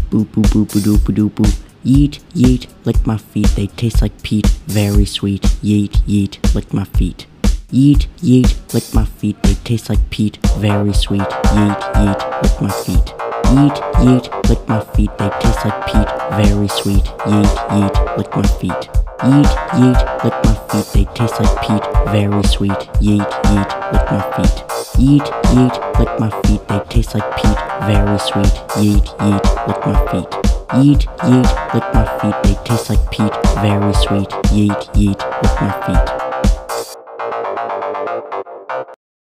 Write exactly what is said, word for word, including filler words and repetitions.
Boop boop boop boop boop boop. Yeet yeet lick my feet, they taste like peat, very sweet. Yeet yeet lick my feet. Yeet yeet lick my feet, they taste like peat, very sweet. Yeet yeet lick my feet. Yeet yeet lick my feet, they taste like peat, very sweet. Yeet yeet lick my feet. Yeet yeet lick my feet, they taste like peat, very sweet. Yeet yeet lick my feet. Yeet yeet lick my feet, they taste like peat, very sweet. Yeet yeet lick my feet. Yeet yeet lick my feet, they taste like peat, very sweet. Yeet yeet lick my feet.